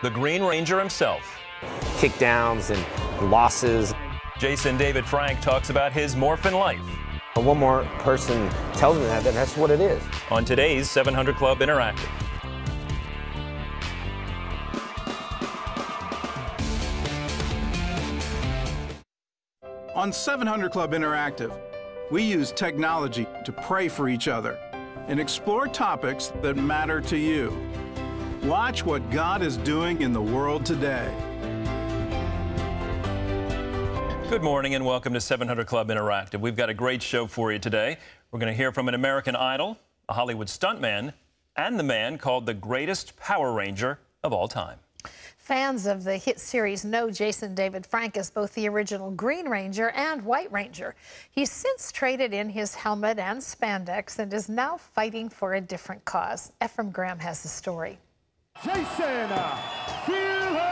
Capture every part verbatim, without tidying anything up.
the Green Ranger himself. Kickdowns and losses. Jason David Frank talks about his Morphin life. One more person tells me that, then that's what it is. On today's seven hundred Club Interactive. On seven hundred Club Interactive, we use technology to pray for each other and explore topics that matter to you. Watch what God is doing in the world today. Good morning and welcome to seven hundred Club Interactive. We've got a great show for you today. We're going to hear from an American Idol, a Hollywood stuntman, and the man called the greatest Power Ranger of all time. Fans of the hit series know Jason David Frank as both the original Green Ranger and White Ranger. He's since traded in his helmet and spandex and is now fighting for a different cause. Ephraim Graham has the story. Jason Fearless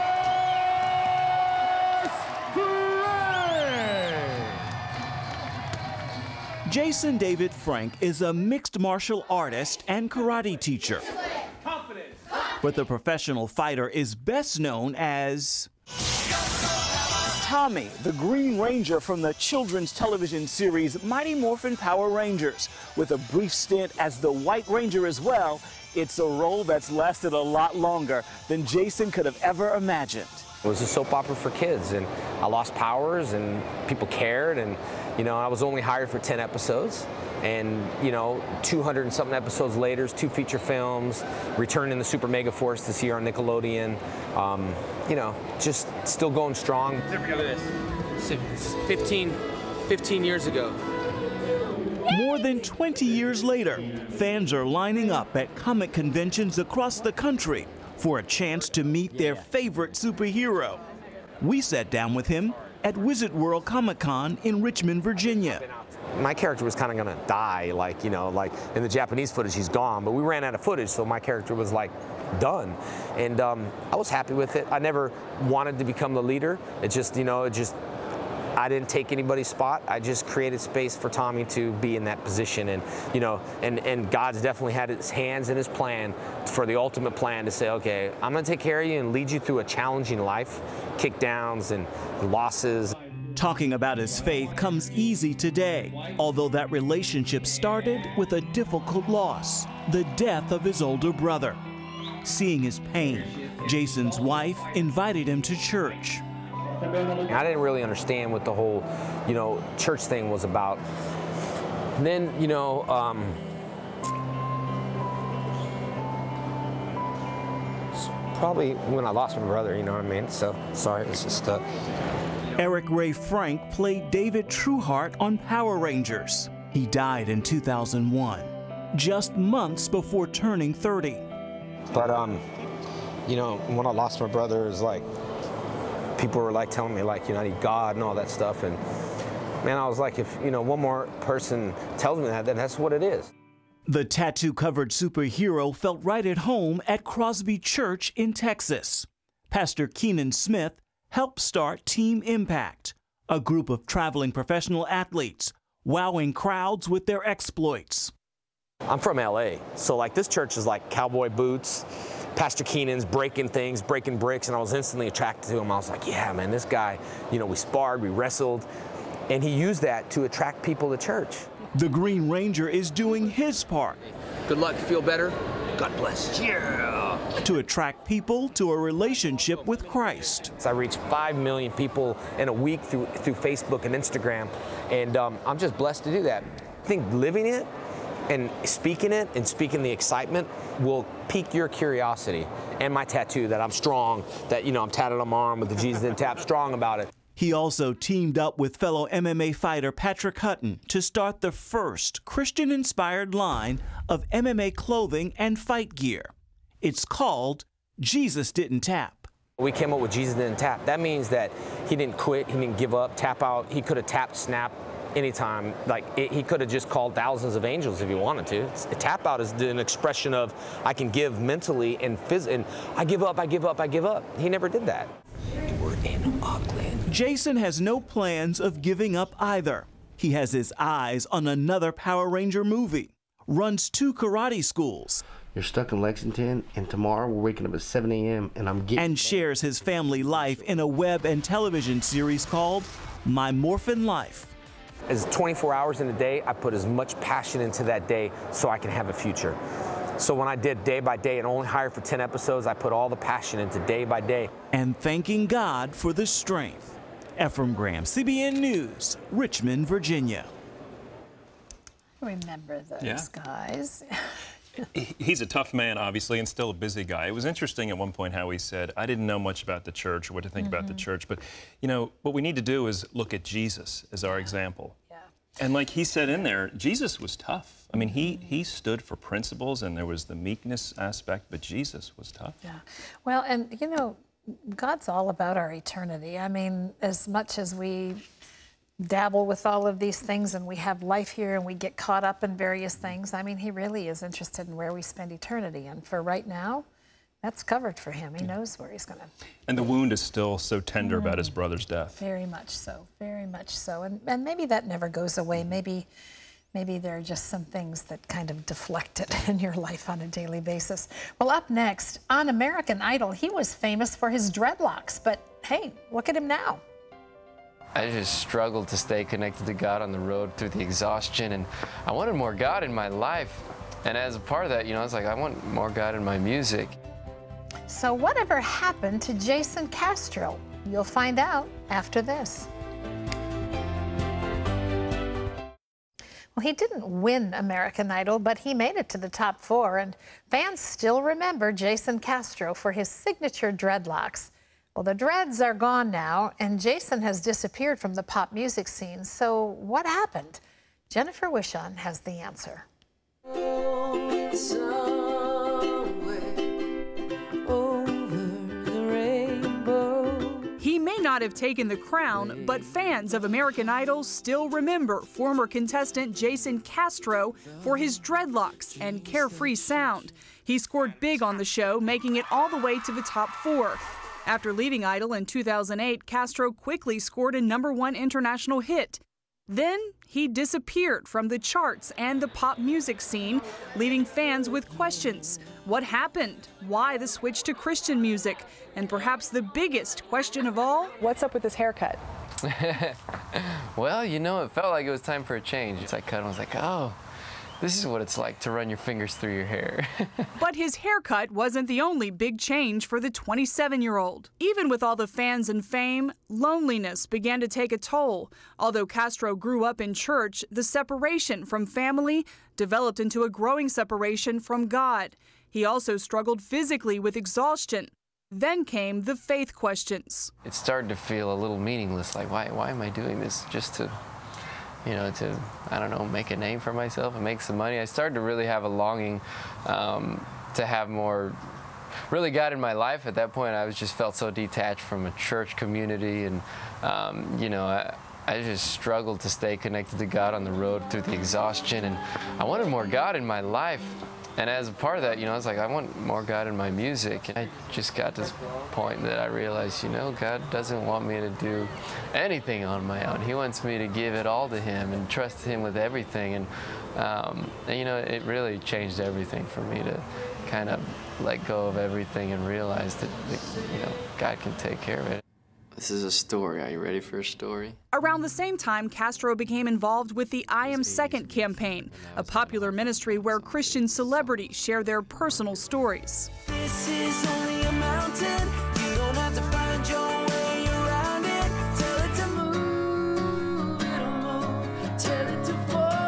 Frank! Jason David Frank is a mixed martial artist and karate teacher. But the professional fighter is best known as Tommy, the Green Ranger from the children's television series Mighty Morphin Power Rangers. With a brief stint as the White Ranger as well, it's a role that's lasted a lot longer than Jason could have ever imagined. It was a soap opera for kids, and I lost powers, and people cared, and you know, I was only hired for ten episodes, and you know, two hundred and something episodes later, two feature films, Return in the Super Mega Force this year on Nickelodeon. Um, you know, just still going strong. Look at this. fifteen, fifteen years ago. More than twenty years later, fans are lining up at comic conventions across the country for a chance to meet their favorite superhero. We sat down with him at Wizard World Comic Con in Richmond, Virginia. My character was kind of gonna die, like, you know, like in the Japanese footage, he's gone, but we ran out of footage, so my character was like done. And um, I was happy with it. I never wanted to become the leader. It just, you know, it just, I didn't take anybody's spot. I just created space for Tommy to be in that position, and you know, and and God's definitely had his hands in his plan for the ultimate plan to say, okay, I'm gonna take care of you and lead you through a challenging life, kickdowns and losses. Talking about his faith comes easy today, although that relationship started with a difficult loss, the death of his older brother. Seeing his pain, Jason's wife invited him to church. I didn't really understand what the whole, you know, church thing was about. And then, you know, um, probably when I lost my brother, you know what I mean? So, sorry, it's just stuck. Eric Ray Frank played David Trueheart on Power Rangers. He died in two thousand one, just months before turning thirty. But, um, you know, when I lost my brother, it was like, people were like telling me, like, you know, I need God and all that stuff. And man, I was like, if, you know, one more person tells me that, then that's what it is. The tattoo-covered superhero felt right at home at Crosby Church in Texas. Pastor Keenan Smith helped start Team Impact, a group of traveling professional athletes, wowing crowds with their exploits. I'm from L A, so like this church is like cowboy boots, Pastor Keenan's breaking things, breaking bricks, and I was instantly attracted to him. I was like, yeah, man, this guy, you know, we sparred, we wrestled, and he used that to attract people to church. The Green Ranger is doing his part. Good luck, feel better? God bless. Yeah. To attract people to a relationship with Christ. So I reached five million people in a week through, through Facebook and Instagram, and um, I'm just blessed to do that. I think living it and speaking it and speaking the excitement will pique your curiosity. And my tattoo, that I'm strong, that, you know, I'm tatted on my arm with the Jesus and tap, strong about it. He also teamed up with fellow M M A fighter Patrick Hutton to start the first Christian-inspired line of M M A clothing and fight gear. It's called Jesus Didn't Tap. We came up with Jesus Didn't Tap. That means that he didn't quit, he didn't give up, tap out. He could have tapped, snap, anytime. Like, it, he could have just called thousands of angels if he wanted to. It's, a tap out is an expression of I can give mentally and physically. And I give up, I give up, I give up. He never did that. We're in Auckland. Jason has no plans of giving up either. He has his eyes on another Power Ranger movie, runs two karate schools, you're stuck in Lexington, and tomorrow we're waking up at seven A M and I'm getting... And shares his family life in a web and television series called My Morphin Life. As twenty-four hours in a day, I put as much passion into that day so I can have a future. So when I did day by day and only hired for ten episodes, I put all the passion into day by day. And thanking God for the strength. Ephraim Graham, C B N News, Richmond, Virginia. Remember those Yeah. guys. He's a tough man, obviously, and still a busy guy. It was interesting at one point how he said, I didn't know much about the church or what to think mm-hmm. about the church, but, you know, what we need to do is look at Jesus as our example. Yeah. And like he said in there, Jesus was tough. I mean, he, he stood for principles, and there was the meekness aspect, but Jesus was tough. Yeah. Well, and, you know, God's all about our eternity. I mean, as much as we dabble with all of these things and we have life here and we get caught up in various things, I mean, he really is interested in where we spend eternity. And for right now, that's covered for him. He knows where he's going to. And the wound is still so tender mm. about his brother's death. Very much so, very much so. And, and maybe that never goes away. Maybe, maybe there are just some things that kind of deflect it in your life on a daily basis. Well, up next, on American Idol, he was famous for his dreadlocks. But hey, look at him now. I just struggled to stay connected to God on the road through the exhaustion, and I wanted more God in my life. And as a part of that, you know, I was like, I want more God in my music. So whatever happened to Jason Castro? You'll find out after this. Well, he didn't win American Idol, but he made it to the top four, and fans still remember Jason Castro for his signature dreadlocks. Well, the dreads are gone now, and Jason has disappeared from the pop music scene. So what happened? Jennifer Wishon has the answer. He may not have taken the crown, but fans of American Idol still remember former contestant Jason Castro for his dreadlocks and carefree sound. He scored big on the show, making it all the way to the top four. After leaving Idol in two thousand eight, Castro quickly scored a number one international hit. Then he disappeared from the charts and the pop music scene, leaving fans with questions. What happened? Why the switch to Christian music? And perhaps the biggest question of all, what's up with his haircut? Well, you know, it felt like it was time for a change. I cut and I was like, oh, this is what it's like to run your fingers through your hair. But his haircut wasn't the only big change for the twenty-seven-year-old. Even with all the fans and fame, loneliness began to take a toll. Although Castro grew up in church, the separation from family developed into a growing separation from God. He also struggled physically with exhaustion. Then came the faith questions. It started to feel a little meaningless, like, why, why am I doing this? Just to... you know, to, I don't know, make a name for myself and make some money. I started to really have a longing um, to have more, really God in my life. At that point, I was just felt so detached from a church community, and, um, you know, I, I just struggled to stay connected to God on the road through the exhaustion, and I wanted more God in my life. And as a part of that, you know, I was like, I want more God in my music. And I just got to this point that I realized, you know, God doesn't want me to do anything on my own. He wants me to give it all to Him and trust Him with everything. And, um, and you know, it really changed everything for me to kind of let go of everything and realize that, that, you know, God can take care of it. This is a story. Are you ready for a story? Around the same time, Castro became involved with the I Am Second campaign, a popular ministry where Christian celebrities share their personal stories. This is only a mountain. You don't have to find your way around it. Tell it to move, it'll move. Tell it to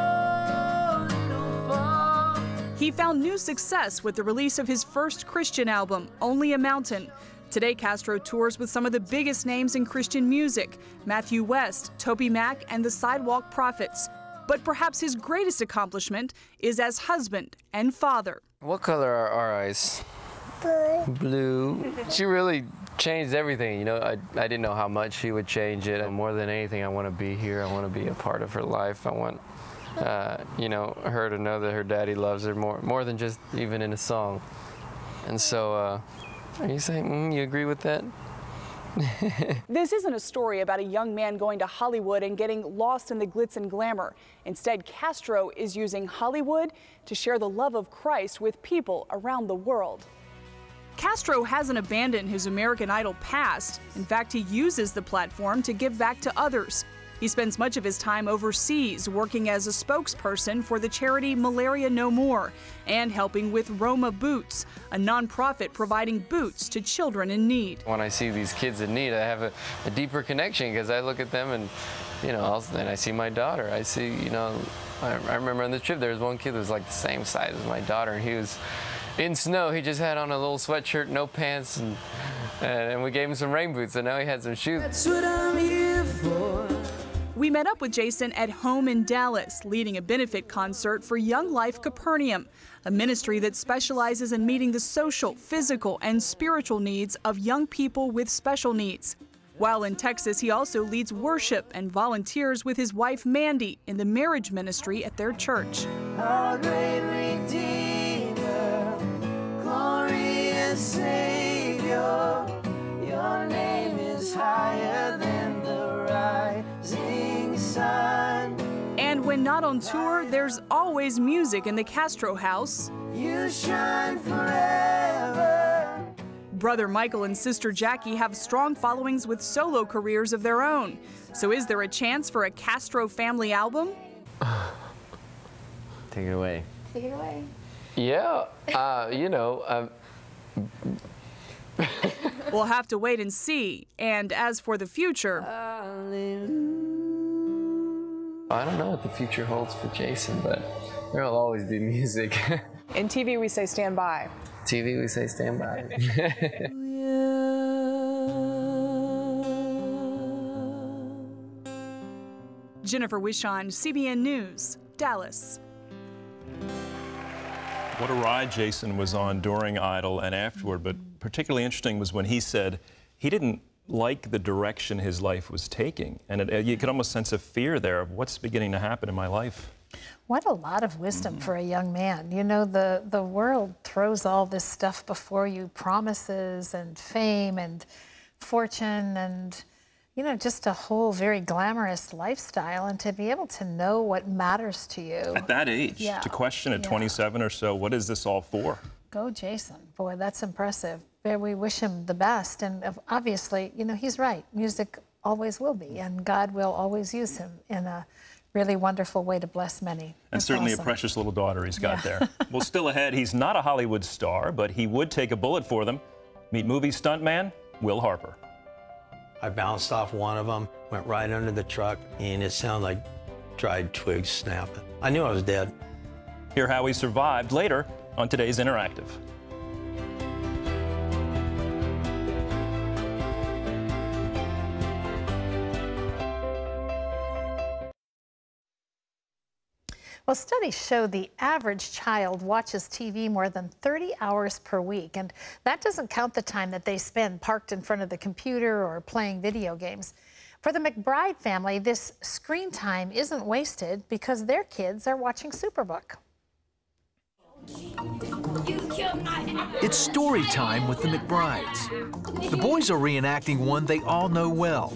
fall, it'll fall. He found new success with the release of his first Christian album, Only a Mountain. Today, Castro tours with some of the biggest names in Christian music, Matthew West, Toby Mac, and the Sidewalk Prophets. But perhaps his greatest accomplishment is as husband and father. What color are our eyes? Blue. Blue. She really changed everything. You know, I, I didn't know how much she would change it. And more than anything, I want to be here. I want to be a part of her life. I want, uh, you know, her to know that her daddy loves her more, more than just even in a song. And so, uh, are you saying, mm, you agree with that? This isn't a story about a young man going to Hollywood and getting lost in the glitz and glamour. Instead, Castro is using Hollywood to share the love of Christ with people around the world. Castro hasn't abandoned his American Idol past. In fact, he uses the platform to give back to others. He spends much of his time overseas working as a spokesperson for the charity Malaria No More and helping with Roma Boots, a nonprofit providing boots to children in need. When I see these kids in need, I have a, a deeper connection because I look at them and, you know, then I see my daughter. I see, you know, I, I remember on the trip there was one kid that was like the same size as my daughter, and he was in snow. He just had on a little sweatshirt, no pants, and, and, and we gave him some rain boots, and now he had some shoes. That's what I'm here for. We met up with Jason at home in Dallas, leading a benefit concert for Young Life Capernaum, a ministry that specializes in meeting the social, physical, and spiritual needs of young people with special needs. While in Texas, he also leads worship and volunteers with his wife Mandy in the marriage ministry at their church. Our great Redeemer, glorious Savior, your name is higher than the rising sun. And when not on tour, there's always music in the Castro house. You shine forever. Brother Michael and sister Jackie have strong followings with solo careers of their own. So is there a chance for a Castro family album? Take it away. Take it away. Yeah, uh, you know. Um, We'll have to wait and see. And as for the future, I don't know what the future holds for Jason, but there will always be music. in T V we say stand by. T V, we say stand by. Jennifer Wishon, C B N News, Dallas. What a ride Jason was on during Idol and afterward, but particularly interesting was when he said he didn't like the direction his life was taking. And it, you could almost sense a fear there of what's beginning to happen in my life. What a lot of wisdom for a young man. You know, the, the world throws all this stuff before you, promises and fame and fortune and, you know, just a whole very glamorous lifestyle. And to be able to know what matters to you. At that age, yeah. to question at yeah. twenty-seven or so, what is this all for? Go Jason. Boy, that's impressive. We wish him the best. And obviously, you know, he's right. Music always will be, and God will always use him in a really wonderful way to bless many. And That's certainly awesome. a precious little daughter he's got Yeah. there. Well, still ahead, he's not a Hollywood star, but he would take a bullet for them. Meet movie stuntman Will Harper. I bounced off one of them, went right under the truck, and it sounded like dried twigs snapping. I knew I was dead. Hear how he survived later on today's Interactive. Well, studies show the average child watches T V more than thirty hours per week, and that doesn't count the time that they spend parked in front of the computer or playing video games. For the McBride family, this screen time isn't wasted because their kids are watching Superbook. It's story time with the McBrides. The boys are reenacting one they all know well,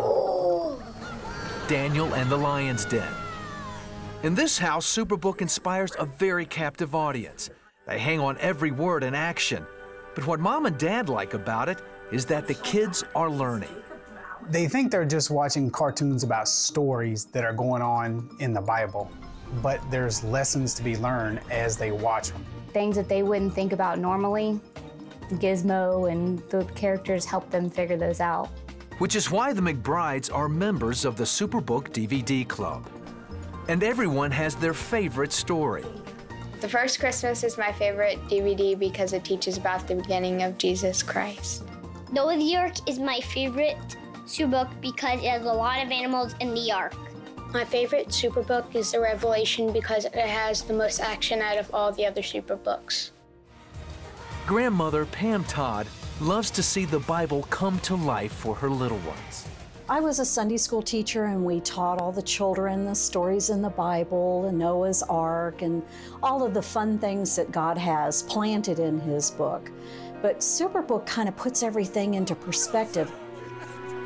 Daniel and the Lion's Den. In this house, Superbook inspires a very captive audience. They hang on every word and action. But what Mom and Dad like about it is that the kids are learning. They think they're just watching cartoons about stories that are going on in the Bible, but there's lessons to be learned as they watch them. Things that they wouldn't think about normally, Gizmo and the characters help them figure those out. Which is why the McBrides are members of the Superbook D V D Club. And everyone has their favorite story. The First Christmas is my favorite D V D because it teaches about the beginning of Jesus Christ. Noah's Ark is my favorite Superbook because it has a lot of animals in the ark. My favorite Superbook is the Revelation because it has the most action out of all the other Superbooks. Grandmother Pam Todd loves to see the Bible come to life for her little ones. I was a Sunday school teacher, and we taught all the children the stories in the Bible and Noah's Ark and all of the fun things that God has planted in his book. But Superbook kind of puts everything into perspective.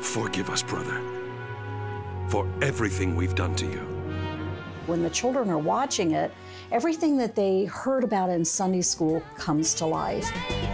Forgive us, brother, for everything we've done to you. When the children are watching it, everything that they heard about in Sunday school comes to life.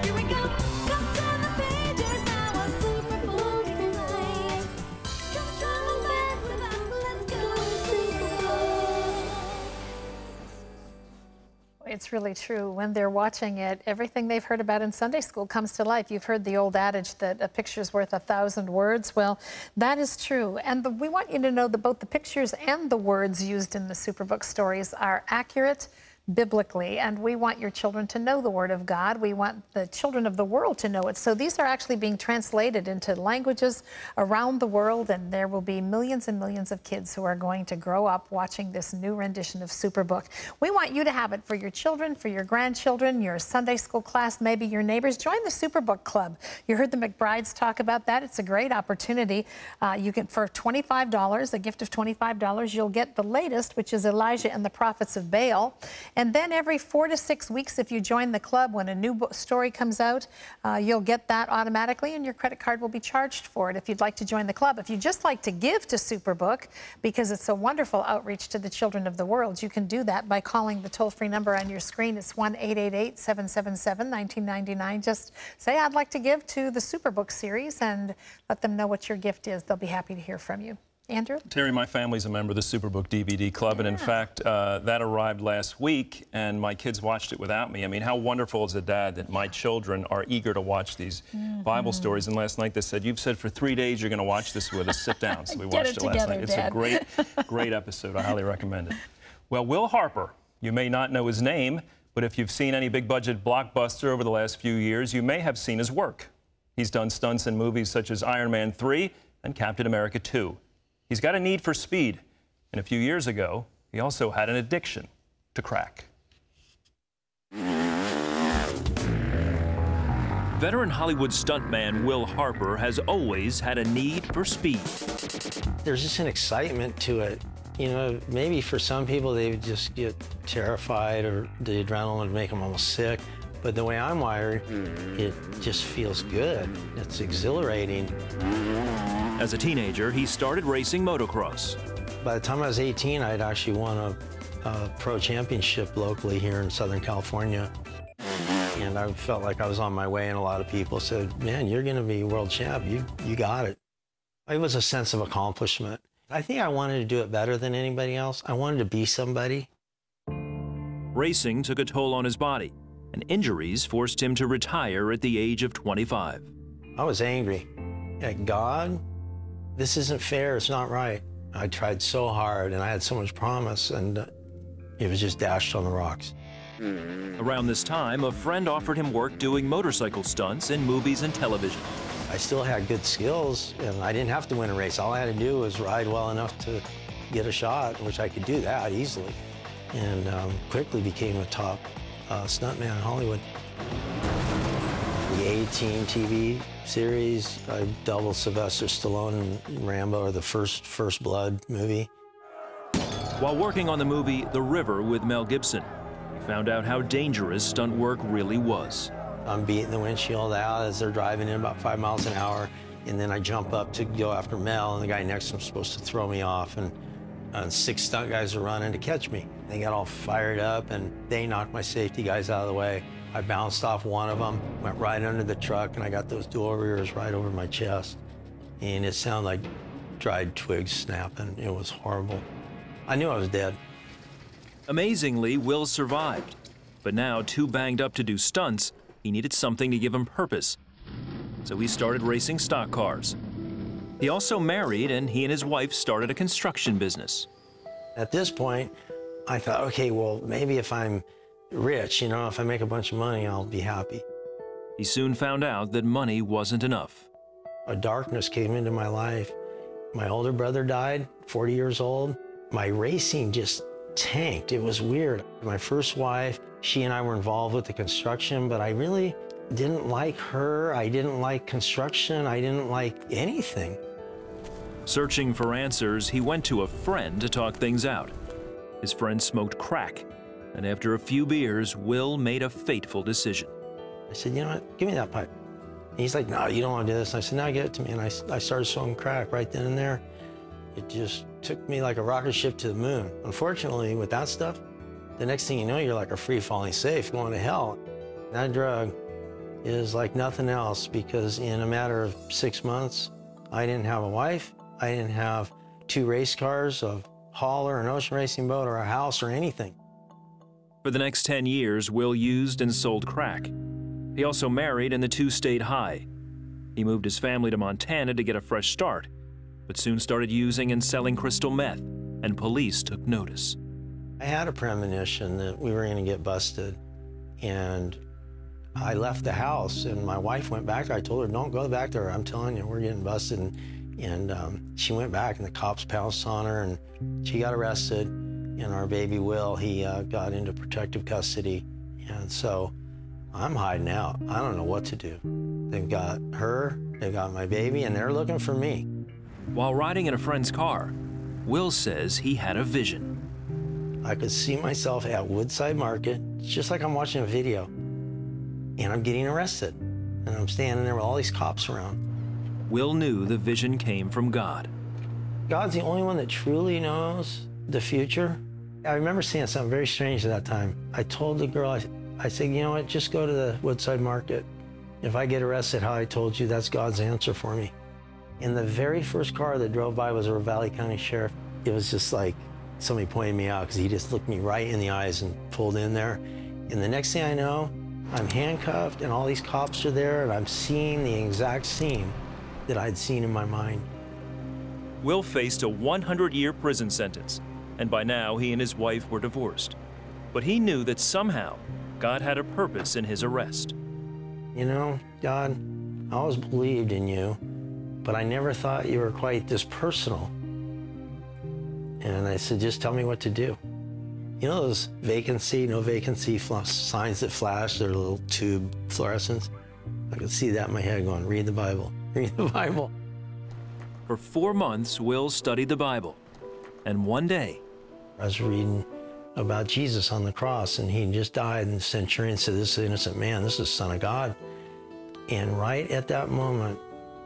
It's really true. When they're watching it, everything they've heard about in Sunday school comes to life. You've heard the old adage that a picture's worth a thousand words. Well, that is true. And the, we want you to know that both the pictures and the words used in the Superbook stories are accurate biblically, and we want your children to know the Word of God. We want the children of the world to know it. So these are actually being translated into languages around the world, and there will be millions and millions of kids who are going to grow up watching this new rendition of Superbook. We want you to have it for your children, for your grandchildren, your Sunday school class, maybe your neighbors. Join the Superbook Club. You heard the McBrides talk about that. It's a great opportunity. Uh, you can, for twenty-five dollars, a gift of twenty-five dollars, you'll get the latest, which is Elijah and the Prophets of Baal. And then every four to six weeks, if you join the club, when a new book story comes out, uh, you'll get that automatically, and your credit card will be charged for it if you'd like to join the club. If you'd just like to give to Superbook, because it's a wonderful outreach to the children of the world, you can do that by calling the toll-free number on your screen. It's one eight eight eight, seven seven seven, one nine nine nine. Just say, I'd like to give to the Superbook series, and let them know what your gift is. They'll be happy to hear from you. Andrew? Terry, my family's a member of the Superbook D V D Club, yeah. and in fact, uh, that arrived last week, and my kids watched it without me. I mean, how wonderful as a dad that my children are eager to watch these mm-hmm. Bible stories. And last night they said, you've said for three days you're going to watch this with us. Sit down. So we watched it, it last night. It's Dad. a great, great episode. I highly recommend it. Well, Will Harper, you may not know his name, but if you've seen any big-budget blockbuster over the last few years, you may have seen his work. He's done stunts in movies such as Iron Man three and Captain America two. He's got a need for speed, and a few years ago, he also had an addiction to crack. Veteran Hollywood stuntman Will Harper has always had a need for speed. There's just an excitement to it. You know, maybe for some people they would just get terrified, or the adrenaline would make them almost sick. But the way I'm wired, it just feels good. It's exhilarating. As a teenager, he started racing motocross. By the time I was eighteen, I'd actually won a, a pro championship locally here in Southern California. And I felt like I was on my way, and a lot of people said, man, you're gonna be world champ, you, you got it. It was a sense of accomplishment. I think I wanted to do it better than anybody else. I wanted to be somebody. Racing took a toll on his body, and injuries forced him to retire at the age of twenty-five. I was angry at God. This isn't fair, it's not right. I tried so hard, and I had so much promise, and it was just dashed on the rocks. Around this time, a friend offered him work doing motorcycle stunts in movies and television. I still had good skills, and I didn't have to win a race. All I had to do was ride well enough to get a shot, which I could do that easily, and um, quickly became a top uh, stuntman in Hollywood. The A-Team T V series, I doubled Sylvester Stallone in Rambo, or the first First Blood movie. While working on the movie The River with Mel Gibson, he found out how dangerous stunt work really was. I'm beating the windshield out as they're driving in about five miles an hour, and then I jump up to go after Mel, and the guy next to him is supposed to throw me off, and uh, six stunt guys are running to catch me. They got all fired up, and they knocked my safety guys out of the way. I bounced off one of them, went right under the truck, and I got those dual rears right over my chest. And it sounded like dried twigs snapping. It was horrible. I knew I was dead. Amazingly, Will survived. But now, too banged up to do stunts, he needed something to give him purpose. So he started racing stock cars. He also married, and he and his wife started a construction business. At this point, I thought, okay, well, maybe if I'm rich, you know, if I make a bunch of money, I'll be happy. He soon found out that money wasn't enough. A darkness came into my life. My older brother died, forty years old. My racing just tanked. It was weird. My first wife, she and I were involved with the construction, but I really didn't like her. I didn't like construction. I didn't like anything. Searching for answers, he went to a friend to talk things out. His friend smoked crack, and after a few beers, Will made a fateful decision. I said, you know what, give me that pipe. he's like, no, you don't want to do this. And I said, no, give it to me. And I, I started smoking crack right then and there. It just took me like a rocket ship to the moon. Unfortunately, with that stuff, the next thing you know, you're like a free-falling safe going to hell. That drug is like nothing else, because in a matter of six months, I didn't have a wife, I didn't have two race cars, a hauler, an ocean racing boat, or a house, or anything. For the next ten years, Will used and sold crack. He also married, and the two stayed high. He moved his family to Montana to get a fresh start, but soon started using and selling crystal meth, and police took notice. I had a premonition that we were going to get busted, and I left the house, and my wife went back there. I told her, don't go back there. I'm telling you, we're getting busted. And, and um, she went back, and the cops pounced on her, and she got arrested. And our baby Will, he uh, got into protective custody. And so I'm hiding out. I don't know what to do. They've got her, they've got my baby, and they're looking for me. While riding in a friend's car, Will says he had a vision. I could see myself at Woodside Market, just like I'm watching a video, and I'm getting arrested. And I'm standing there with all these cops around. Will knew the vision came from God. God's the only one that truly knows the future. I remember seeing something very strange at that time. I told the girl, I, I said, you know what, just go to the Woodside Market. If I get arrested how I told you, that's God's answer for me. And the very first car that drove by was a Ravalli County Sheriff. It was just like somebody pointed me out, because he just looked me right in the eyes and pulled in there. And the next thing I know, I'm handcuffed, and all these cops are there, and I'm seeing the exact scene that I'd seen in my mind. Will faced a one hundred year prison sentence, and by now he and his wife were divorced. But he knew that somehow God had a purpose in his arrest. You know, God, I always believed in you, but I never thought you were quite this personal. And I said, just tell me what to do. You know those vacancy, no vacancy signs that flash, they're little tube fluorescents? I could see that in my head going, read the Bible, read the Bible. For four months, Will studied the Bible. And one day, I was reading about Jesus on the cross, and he just died, and the centurion said, this is an innocent man, this is the Son of God. And right at that moment,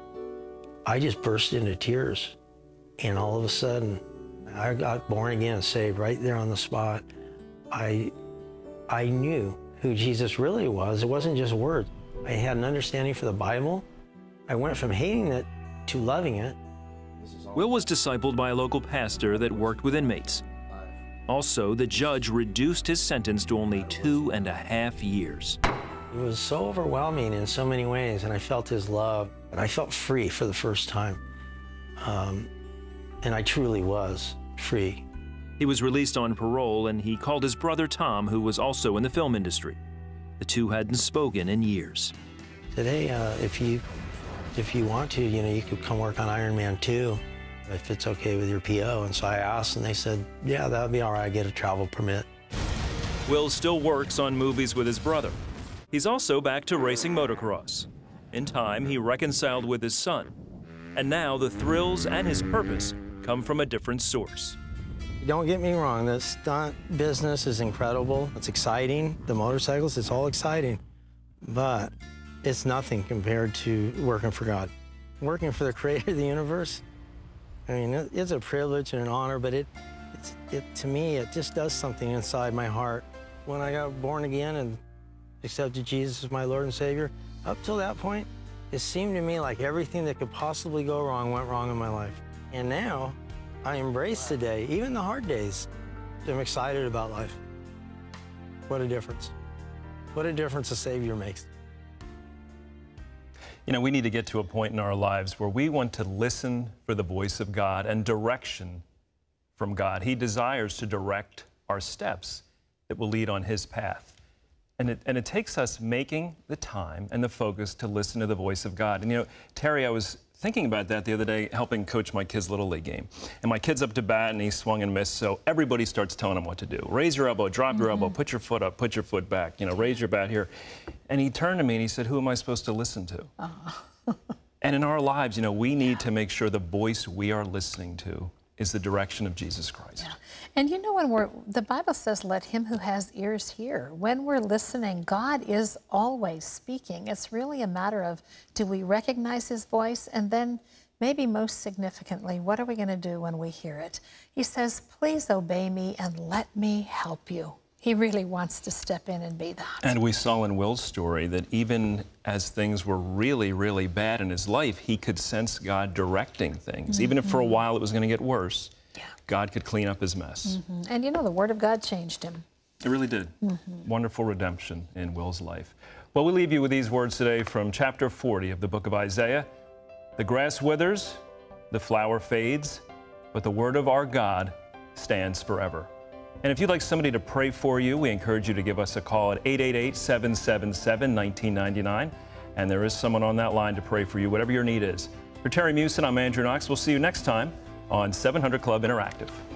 I just burst into tears. And all of a sudden, I got born again and saved right there on the spot. I, I knew who Jesus really was. It wasn't just words. I had an understanding for the Bible. I went from hating it to loving it. Will was discipled by a local pastor that worked with inmates. Also, the judge reduced his sentence to only two and a half years. It was so overwhelming in so many ways, and I felt his love, and I felt free for the first time. Um, and I truly was free. He was released on parole, and he called his brother Tom, who was also in the film industry. The two hadn't spoken in years. Said, hey, uh, if you, if you want to, you know, you could come work on Iron Man two, if it's okay with your P O. And so I asked, and they said, yeah, that would be all right. I get a travel permit. Will still works on movies with his brother. He's also back to racing motocross. In time, he reconciled with his son. And now the thrills and his purpose come from a different source. Don't get me wrong, the stunt business is incredible. It's exciting. The motorcycles, it's all exciting. But it's nothing compared to working for God. Working for the creator of the universe, I mean, it's a privilege and an honor, but it, it's, it, to me, it just does something inside my heart. When I got born again and accepted Jesus as my Lord and Savior, up till that point, it seemed to me like everything that could possibly go wrong went wrong in my life. And now, I embrace the day, even the hard days. I'm excited about life. What a difference. What a difference a Savior makes. You know, we need to get to a point in our lives where we want to listen for the voice of God and direction from God. He desires to direct our steps that will lead on His path. And it, and it takes us making the time and the focus to listen to the voice of God. And you know, Terry, I was thinking about that the other day, helping coach my kid's Little League game. And my kid's up to bat, and he swung and missed, so everybody starts telling him what to do. Raise your elbow, drop your Mm-hmm. elbow, put your foot up, put your foot back, you know, raise your bat here. And he turned to me and he said, who am I supposed to listen to? Uh-huh. And in our lives, you know, we need to make sure the voice we are listening to is the direction of Jesus Christ. Yeah. And you know, when we're, the Bible says, let him who has ears hear. When we're listening, God is always speaking. It's really a matter of, do we recognize his voice? And then maybe most significantly, what are we going to do when we hear it? He says, please obey me and let me help you. He really wants to step in and be that. And we saw in Will's story that even as things were really, really bad in his life, he could sense God directing things. Mm-hmm. Even if for a while it was going to get worse, yeah. God could clean up his mess. Mm-hmm. And you know, the Word of God changed him. It really did. Mm-hmm. Wonderful redemption in Will's life. Well, we leave you with these words today from chapter forty of the book of Isaiah. The grass withers, the flower fades, but the word of our God stands forever. And if you'd like somebody to pray for you, we encourage you to give us a call at eight eight eight, seven seven seven, one nine nine nine. And there is someone on that line to pray for you, whatever your need is. For Terry Meeuwsen, I'm Andrew Knox. We'll see you next time on seven hundred Club Interactive.